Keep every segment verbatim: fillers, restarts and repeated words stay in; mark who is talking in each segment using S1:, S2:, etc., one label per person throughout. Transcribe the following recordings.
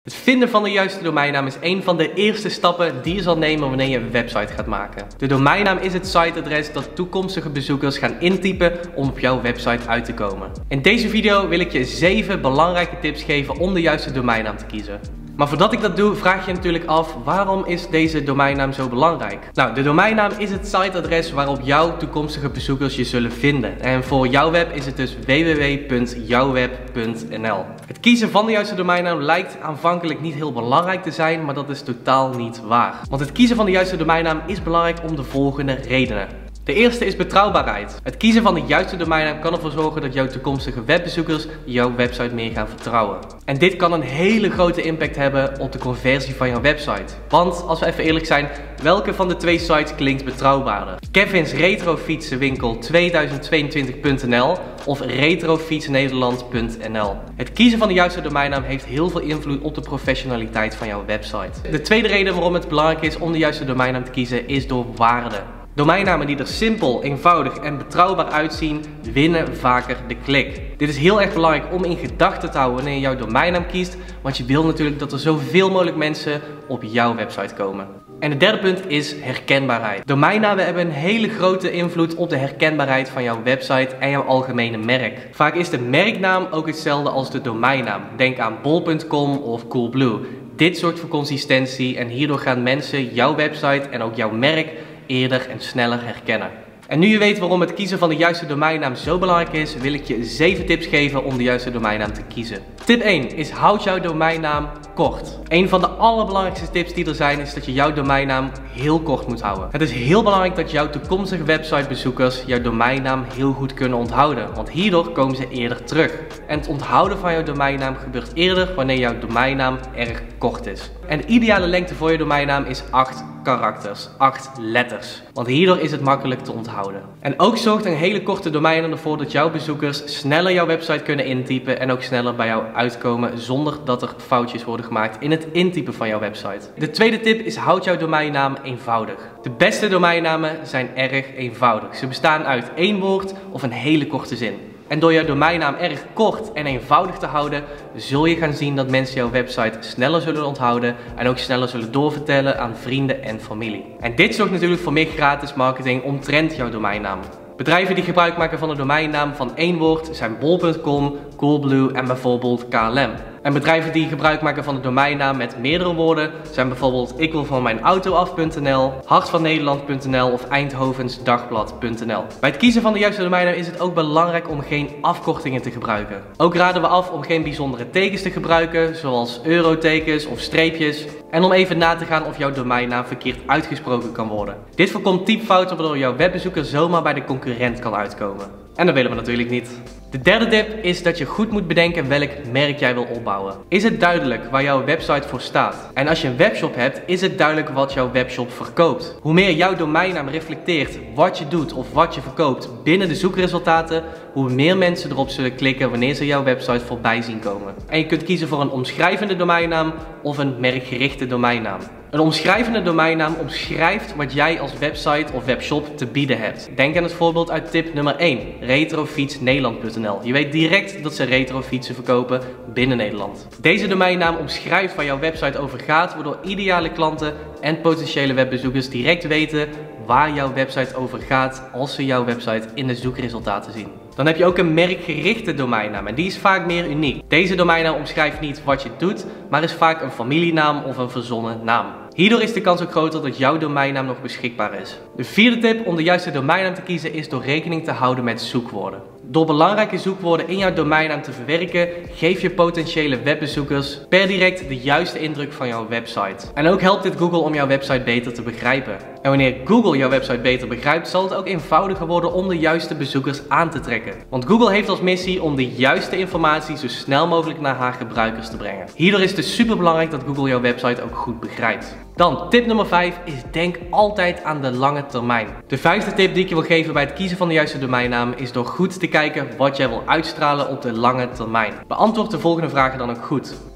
S1: Het vinden van de juiste domeinnaam is een van de eerste stappen die je zal nemen wanneer je een website gaat maken. De domeinnaam is het siteadres dat toekomstige bezoekers gaan intypen om op jouw website uit te komen. In deze video wil ik je zeven belangrijke tips geven om de juiste domeinnaam te kiezen. Maar voordat ik dat doe, vraag je natuurlijk af, waarom is deze domeinnaam zo belangrijk? Nou, de domeinnaam is het siteadres waarop jouw toekomstige bezoekers je zullen vinden. En voor jouw web is het dus w w w punt jouwweb punt n l. Het kiezen van de juiste domeinnaam lijkt aanvankelijk niet heel belangrijk te zijn, maar dat is totaal niet waar. Want het kiezen van de juiste domeinnaam is belangrijk om de volgende redenen. De eerste is betrouwbaarheid. Het kiezen van de juiste domeinnaam kan ervoor zorgen dat jouw toekomstige webbezoekers jouw website meer gaan vertrouwen. En dit kan een hele grote impact hebben op de conversie van jouw website. Want als we even eerlijk zijn, welke van de twee sites klinkt betrouwbaarder? Kevins Retrofietsenwinkel tweeduizend tweeëntwintig punt n l of retrofietsnederland punt n l. Het kiezen van de juiste domeinnaam heeft heel veel invloed op de professionaliteit van jouw website. De tweede reden waarom het belangrijk is om de juiste domeinnaam te kiezen is door waarde. Domeinnamen die er simpel, eenvoudig en betrouwbaar uitzien, winnen vaker de klik. Dit is heel erg belangrijk om in gedachten te houden wanneer je jouw domeinnaam kiest, want je wil natuurlijk dat er zoveel mogelijk mensen op jouw website komen. En het derde punt is herkenbaarheid. Domeinnamen hebben een hele grote invloed op de herkenbaarheid van jouw website en jouw algemene merk. Vaak is de merknaam ook hetzelfde als de domeinnaam. Denk aan bol punt com of Coolblue. Dit zorgt voor consistentie en hierdoor gaan mensen jouw website en ook jouw merk eerder en sneller herkennen. En nu je weet waarom het kiezen van de juiste domeinnaam zo belangrijk is, wil ik je zeven tips geven om de juiste domeinnaam te kiezen. Tip één is: houd jouw domeinnaam kort. Een van de allerbelangrijkste tips die er zijn is dat je jouw domeinnaam heel kort moet houden. Het is heel belangrijk dat jouw toekomstige websitebezoekers jouw domeinnaam heel goed kunnen onthouden, want hierdoor komen ze eerder terug. En het onthouden van jouw domeinnaam gebeurt eerder wanneer jouw domeinnaam erg kort is. En de ideale lengte voor je domeinnaam is acht karakters, acht letters. Want hierdoor is het makkelijk te onthouden. En ook zorgt een hele korte domeinnaam ervoor dat jouw bezoekers sneller jouw website kunnen intypen en ook sneller bij jou uitkomen zonder dat er foutjes worden gemaakt in het intypen van jouw website. De tweede tip is: houd jouw domeinnaam eenvoudig. De beste domeinnamen zijn erg eenvoudig. Ze bestaan uit één woord of een hele korte zin. En door jouw domeinnaam erg kort en eenvoudig te houden, zul je gaan zien dat mensen jouw website sneller zullen onthouden en ook sneller zullen doorvertellen aan vrienden en familie. En dit zorgt natuurlijk voor meer gratis marketing omtrent jouw domeinnaam. Bedrijven die gebruik maken van een domeinnaam van één woord zijn bol punt com, Coolblue en bijvoorbeeld K L M. En bedrijven die gebruik maken van een domeinnaam met meerdere woorden zijn bijvoorbeeld ik wil van mijn auto af punt n l, hartvannederland punt n l of eindhovensdagblad punt n l. Bij het kiezen van de juiste domeinnaam is het ook belangrijk om geen afkortingen te gebruiken. Ook raden we af om geen bijzondere tekens te gebruiken, zoals eurotekens of streepjes. En om even na te gaan of jouw domeinnaam verkeerd uitgesproken kan worden. Dit voorkomt typfouten waardoor jouw webbezoeker zomaar bij de concurrent kan uitkomen. En dat willen we natuurlijk niet. De derde tip is dat je goed moet bedenken welk merk jij wil opbouwen. Is het duidelijk waar jouw website voor staat? En als je een webshop hebt, is het duidelijk wat jouw webshop verkoopt? Hoe meer jouw domeinnaam reflecteert wat je doet of wat je verkoopt binnen de zoekresultaten, hoe meer mensen erop zullen klikken wanneer ze jouw website voorbij zien komen. En je kunt kiezen voor een omschrijvende domeinnaam of een merkgerichte domeinnaam. Een omschrijvende domeinnaam omschrijft wat jij als website of webshop te bieden hebt. Denk aan het voorbeeld uit tip nummer één, retrofietsnederland punt n l. Je weet direct dat ze retrofietsen verkopen binnen Nederland. Deze domeinnaam omschrijft waar jouw website over gaat, waardoor ideale klanten en potentiële webbezoekers direct weten waar jouw website over gaat als ze jouw website in de zoekresultaten zien. Dan heb je ook een merkgerichte domeinnaam en die is vaak meer uniek. Deze domeinnaam omschrijft niet wat je doet, maar is vaak een familienaam of een verzonnen naam. Hierdoor is de kans ook groter dat jouw domeinnaam nog beschikbaar is. De vierde tip om de juiste domeinnaam te kiezen is door rekening te houden met zoekwoorden. Door belangrijke zoekwoorden in jouw domeinnaam te verwerken, geef je potentiële webbezoekers per direct de juiste indruk van jouw website. En ook helpt dit Google om jouw website beter te begrijpen. En wanneer Google jouw website beter begrijpt, zal het ook eenvoudiger worden om de juiste bezoekers aan te trekken. Want Google heeft als missie om de juiste informatie zo snel mogelijk naar haar gebruikers te brengen. Hierdoor is het dus super belangrijk dat Google jouw website ook goed begrijpt. Dan tip nummer vijf is: denk altijd aan de lange termijn. De vijfde tip die ik je wil geven bij het kiezen van de juiste domeinnaam is door goed te kijken wat jij wil uitstralen op de lange termijn. Beantwoord de volgende vragen dan ook goed.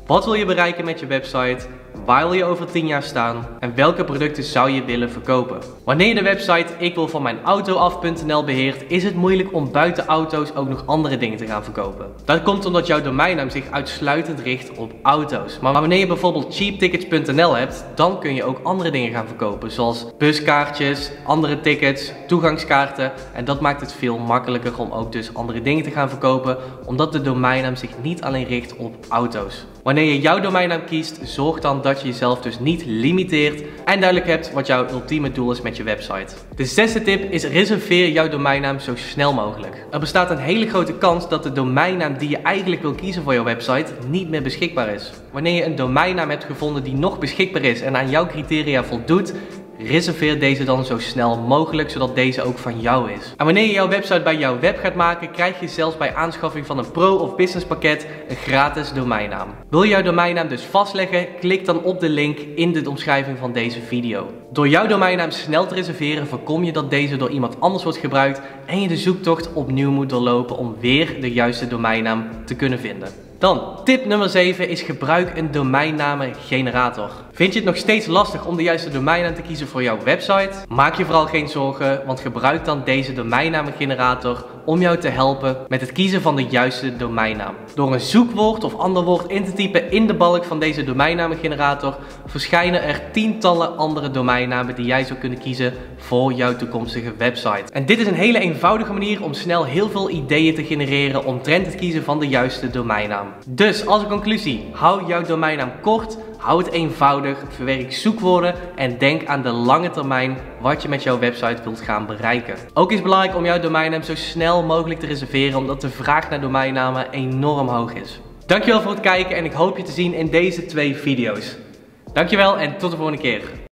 S1: Wat wil je bereiken met je website? Waar wil je over tien jaar staan? En welke producten zou je willen verkopen? Wanneer je de website ik wil van mijn auto af punt n l beheert, is het moeilijk om buiten auto's ook nog andere dingen te gaan verkopen. Dat komt omdat jouw domeinnaam zich uitsluitend richt op auto's. Maar wanneer je bijvoorbeeld cheap tickets punt n l hebt, dan kun je ook andere dingen gaan verkopen. Zoals buskaartjes, andere tickets, toegangskaarten. En dat maakt het veel makkelijker om ook dus andere dingen te gaan verkopen. Omdat de domeinnaam zich niet alleen richt op auto's. Wanneer je jouw domeinnaam kiest, zorg dan dat je jezelf dus niet limiteert en duidelijk hebt wat jouw ultieme doel is met je website. De zesde tip is: reserveer jouw domeinnaam zo snel mogelijk. Er bestaat een hele grote kans dat de domeinnaam die je eigenlijk wil kiezen voor jouw website niet meer beschikbaar is. Wanneer je een domeinnaam hebt gevonden die nog beschikbaar is en aan jouw criteria voldoet, reserveer deze dan zo snel mogelijk, zodat deze ook van jou is. En wanneer je jouw website bij jouw web gaat maken, krijg je zelfs bij aanschaffing van een pro of business pakket een gratis domeinnaam. Wil je jouw domeinnaam dus vastleggen? Klik dan op de link in de omschrijving van deze video. Door jouw domeinnaam snel te reserveren voorkom je dat deze door iemand anders wordt gebruikt en je de zoektocht opnieuw moet doorlopen om weer de juiste domeinnaam te kunnen vinden. Dan, tip nummer zeven is: gebruik een domeinnamengenerator. Vind je het nog steeds lastig om de juiste domeinnaam te kiezen voor jouw website? Maak je vooral geen zorgen, want gebruik dan deze domeinnamengenerator om jou te helpen met het kiezen van de juiste domeinnaam. Door een zoekwoord of ander woord in te typen in de balk van deze domeinnamengenerator verschijnen er tientallen andere domeinnamen die jij zou kunnen kiezen voor jouw toekomstige website. En dit is een hele eenvoudige manier om snel heel veel ideeën te genereren omtrent het kiezen van de juiste domeinnaam. Dus als conclusie, hou jouw domeinnaam kort, hou het eenvoudig, verwerk zoekwoorden en denk aan de lange termijn wat je met jouw website wilt gaan bereiken. Ook is het belangrijk om jouw domeinnaam zo snel mogelijk te reserveren, omdat de vraag naar domeinnamen enorm hoog is. Dankjewel voor het kijken en ik hoop je te zien in deze twee video's. Dankjewel en tot de volgende keer.